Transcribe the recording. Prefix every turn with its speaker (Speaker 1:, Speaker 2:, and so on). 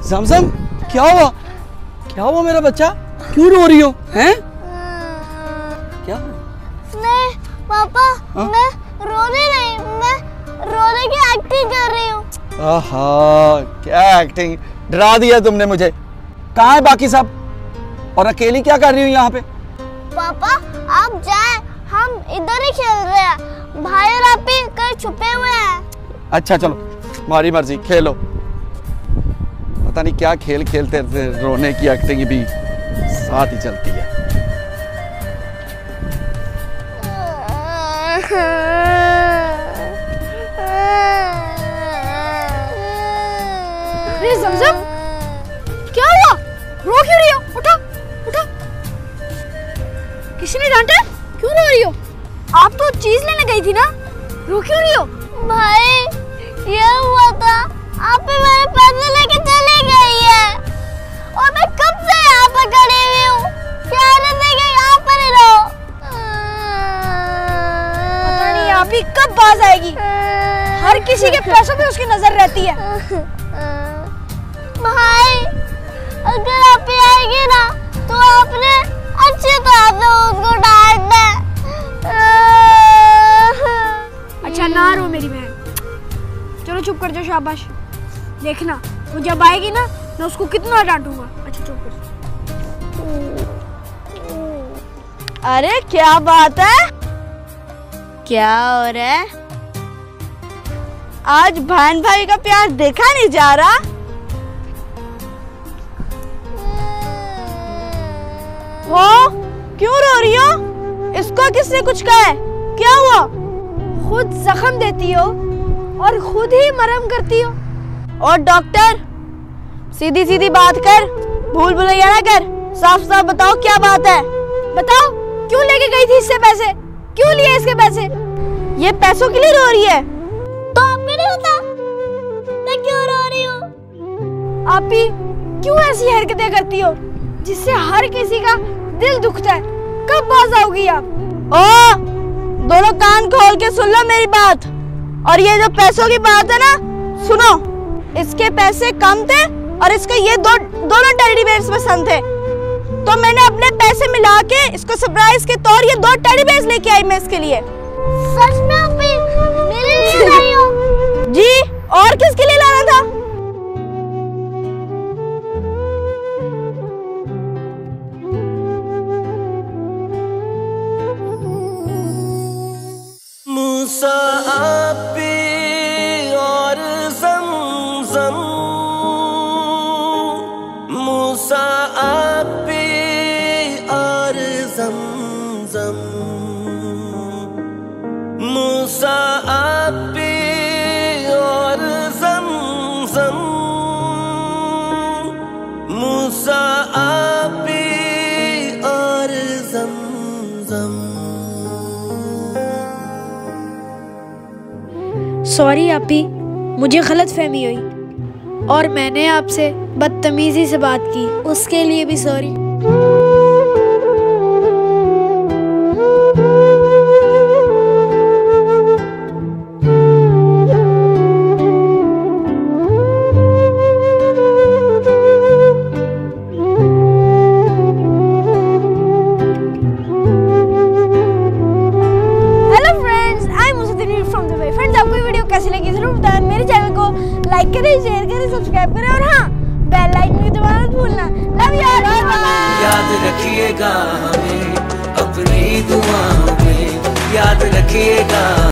Speaker 1: ज़मज़म, क्या हुआ? क्या हुआ मेरा बच्चा? क्यों रो रही हो? हैं? क्या?
Speaker 2: नहीं पापा, मैं रोने नहीं, मैं रोने की एक्टिंग कर रही हूँ।
Speaker 1: आहा, क्या एक्टिंग! डरा दिया तुमने मुझे। कहाँ है बाकी सब? और अकेली क्या कर रही हो यहाँ पे?
Speaker 2: पापा आप जाए, हम इधर ही खेल रहे हैं। भाई और आप ही कहीं छुपे हुए हैं।
Speaker 1: अच्छा चलो, तुम्हारी मर्जी, खेलो। पता नहीं क्या खेल खेलते रहते, रोने की एक्टिंग भी साथ ही चलती है।
Speaker 3: अरे ज़मज़म, क्या हुआ? रो क्यों रही हो? उठो, उठो। किसी ने डांटा? क्यों रो रही हो? आप तो चीज लेने गई थी ना, रो क्यों रही हो?
Speaker 2: भाई ये हुआ था, आप ही मेरे पैसे लेके चली गई है और मैं कब से यहाँ पर खड़ी हुई हूँ। कहने थे कि यहाँ पर ही रहो।
Speaker 3: पता नहीं आप ही कब बाज आएगी। हर किसी के पैसों पे उसकी नजर रहती है।
Speaker 2: भाई अगर आप ही आएगी ना तो आपने अच्छी तरह से उसको डांट दे।
Speaker 3: अच्छा ना रो मेरी बहन, चलो चुप कर जाओ, शाबाश। देखना वो जब आएगी ना, मैं उसको कितना डांटूंगा। अच्छा चुप कर।
Speaker 4: अरे क्या बात है? क्या हो रहा है? आज बहन भाई का प्यार देखा नहीं जा रहा। वो क्यों रो रही हो? इसको किसने कुछ कहा है? क्या हुआ?
Speaker 3: खुद जख्म देती हो और खुद ही मरहम करती हो।
Speaker 4: और डॉक्टर, सीधी सीधी बात कर, भूल भुलैया ना कर, साफ साफ बताओ क्या बात है।
Speaker 3: बताओ क्यों लेके गई थी इससे पैसे? क्यों लिए इसके पैसे?
Speaker 4: ये पैसों के लिए रो रही है?
Speaker 2: तो आपको नहीं होता मैं क्यों रो रही हूँ?
Speaker 3: आप ही क्यों ऐसी हरकतें करती हो जिससे हर किसी का दिल दुखता है? कब बाज आओगी आप?
Speaker 4: ओ, दोनों कान खोल के सुन लो मेरी बात। और ये जो पैसों की बात है ना, सुनो, इसके पैसे कम थे और इसको ये दोनों टेडी बेयर्स पसंद थे, तो मैंने अपने पैसे मिला के इसको सरप्राइज के तौर ये 2 टेडी बेयर्स लेके आई मैं इसके लिए।
Speaker 2: सच में आप ही मेरे लिए लाई हो?
Speaker 4: जी, और किसके लिए लाना था?
Speaker 5: मूसा आपी और ज़मज़म, मूसा आपी और ज़मज़म, मूसा आपी और ज़मज़म, मूसा आपी और ज़मज़म।
Speaker 3: सॉरी आपी, मुझे गलत फहमी हुई और मैंने आपसे बदतमीजी से बात की, उसके लिए भी सॉरी। आपको ये वीडियो कैसी लगी जरूर बताएं। मेरे चैनल को लाइक करें, शेयर करें, सब्सक्राइब करें और हाँ, बेल आइकन की दबाना मत भूलना। Love you, bye bye.
Speaker 5: याद रखिएगा हमें अपनी दुआओं में, याद रखिएगा।